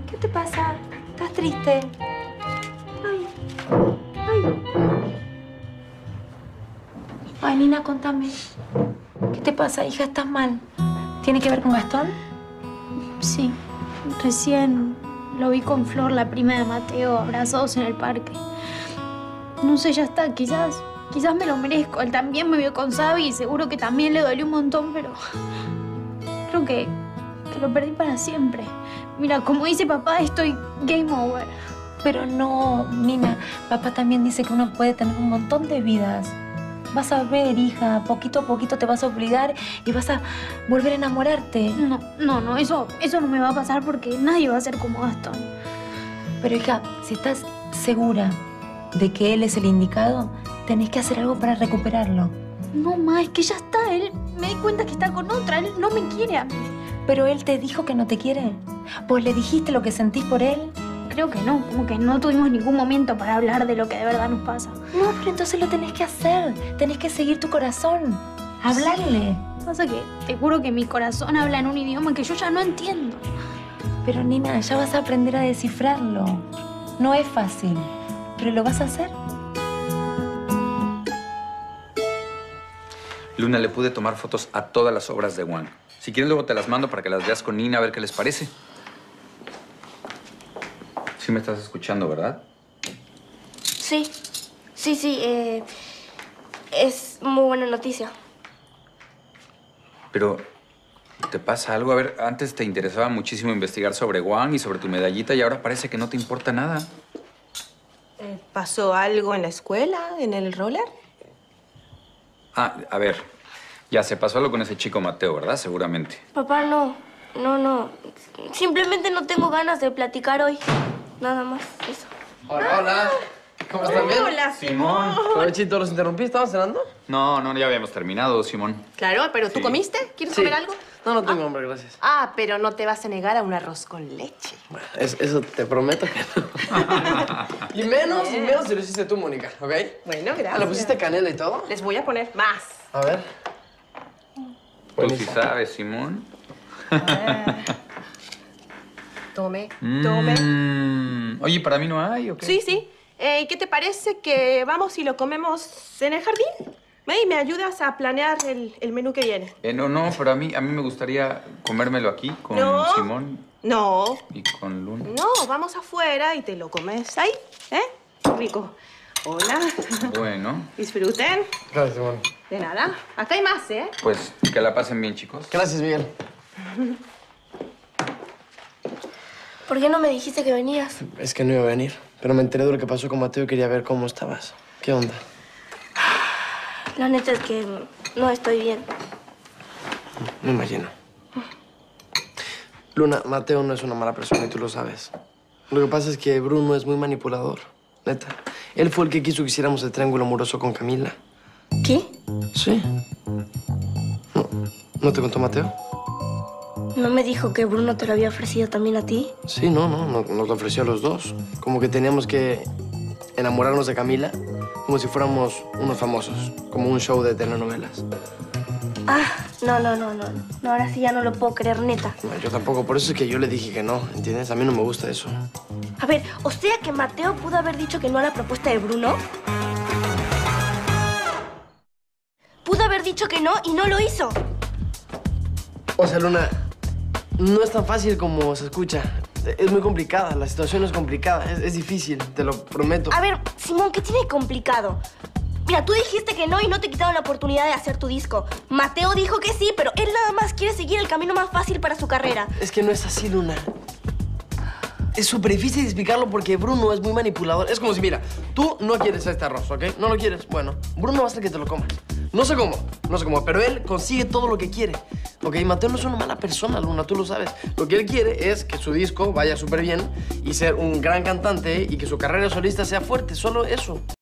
¿Qué te pasa? ¿Estás triste? Ay. Ay. Ay, Nina, contame. ¿Qué te pasa, hija? ¿Estás mal? ¿Tiene que ver con Gastón? Sí. Recién lo vi con Flor, la prima de Mateo, abrazados en el parque. No sé, ya está. Quizás me lo merezco. Él también me vio con Sabi y seguro que también le dolió un montón, pero... creo que lo perdí para siempre. Mira, como dice papá, estoy game over. Pero no, Nina. Papá también dice que uno puede tener un montón de vidas. Vas a ver, hija, poquito a poquito te vas a obligar y vas a volver a enamorarte. No, eso no me va a pasar porque nadie va a ser como Gastón. Pero, hija, si estás segura de que él es el indicado, tenés que hacer algo para recuperarlo. No, ma, es que ya está. Él me di cuenta que está con otra. Él no me quiere a mí. ¿Pero él te dijo que no te quiere? ¿Vos le dijiste lo que sentís por él? Creo que no. Como que no tuvimos ningún momento para hablar de lo que de verdad nos pasa. No, pero entonces lo tenés que hacer. Tenés que seguir tu corazón. Hablarle. Pasa que te juro que mi corazón habla en un idioma que yo ya no entiendo. Pero, Nina, ya vas a aprender a descifrarlo. No es fácil, pero lo vas a hacer. Luna, le pude tomar fotos a todas las obras de Wang. Si quieres, luego te las mando para que las veas con Nina a ver qué les parece. Sí me estás escuchando, ¿verdad? Sí. Es muy buena noticia. Pero, ¿te pasa algo? A ver, antes te interesaba muchísimo investigar sobre Wang y sobre tu medallita y ahora parece que no te importa nada. ¿Pasó algo en la escuela, en el roller? Ah, a ver, ya se pasó algo con ese chico Mateo, ¿verdad? Seguramente. Papá, no. Simplemente no tengo ganas de platicar hoy. Nada más, eso. Hola, hola. ¿Cómo están? ¿Bien? Hola, Simón. Provechito, ¿los interrumpí? ¿Estaban cenando? No, ya habíamos terminado, Simón. Claro, pero ¿tú comiste? ¿Quieres comer algo? No tengo hambre, gracias. Ah, pero no te vas a negar a un arroz con leche. Bueno, eso te prometo que no. y menos si lo hiciste tú, Mónica, ¿ok? Bueno, gracias. ¿Le pusiste canela y todo? Les voy a poner más. A ver. Tú sí sabes, Simón. Tome. Oye, ¿para mí no hay o qué? Sí. ¿Qué te parece que vamos y lo comemos en el jardín? Ve y me ayudas a planear el menú que viene. No, pero a mí me gustaría comérmelo aquí con Simón. No. Y con Luna. No, vamos afuera y te lo comes ahí, ¿eh? Rico. Hola. Bueno. Disfruten. Gracias, Simón. De nada. Acá hay más, ¿eh? Pues que la pasen bien, chicos. Gracias, Miguel. ¿Por qué no me dijiste que venías? Es que no iba a venir, pero me enteré de lo que pasó con Mateo y quería ver cómo estabas. ¿Qué onda? La neta es que no estoy bien. Me imagino. Luna, Mateo no es una mala persona y tú lo sabes. Lo que pasa es que Bruno es muy manipulador, neta. Él fue el que quiso que hiciéramos el triángulo amoroso con Camila. ¿Qué? Sí. ¿No te contó Mateo? ¿No me dijo que Bruno te lo había ofrecido también a ti? Sí, nos lo ofreció a los dos. Como que teníamos que enamorarnos de Camila como si fuéramos unos famosos, como un show de telenovelas. Ah, no, ahora sí ya no lo puedo creer, neta. No, yo tampoco, por eso es que yo le dije que no, ¿entiendes? A mí no me gusta eso. A ver, o sea que Mateo pudo haber dicho que no a la propuesta de Bruno. Pudo haber dicho que no y no lo hizo. O sea, Luna, no es tan fácil como se escucha. Es muy complicada, la situación es complicada, es difícil, te lo prometo. A ver, Simón, ¿qué tiene de complicado? Mira, tú dijiste que no y no te quitaron la oportunidad de hacer tu disco. Mateo dijo que sí, pero él nada más quiere seguir el camino más fácil para su carrera. Es que no es así, Luna. Es súper difícil de explicarlo porque Bruno es muy manipulador. Es como si, mira, tú no quieres este arroz, ¿ok? No lo quieres. Bueno, Bruno va a hacer que te lo comas. No sé cómo, pero él consigue todo lo que quiere. Ok, Mateo no es una mala persona, Luna, tú lo sabes. Lo que él quiere es que su disco vaya súper bien y ser un gran cantante y que su carrera solista sea fuerte, solo eso.